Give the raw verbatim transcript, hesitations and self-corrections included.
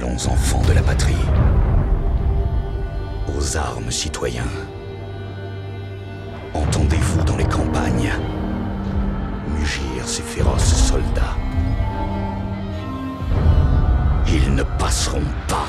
Allons, enfants de la patrie. Aux armes, citoyens. Entendez-vous dans les campagnes mugir ces féroces soldats. Ils ne passeront pas.